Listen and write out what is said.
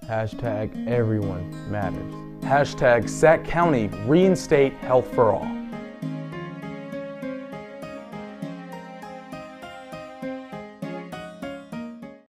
Hashtag everyone matters. Hashtag Sac County reinstate Health for All.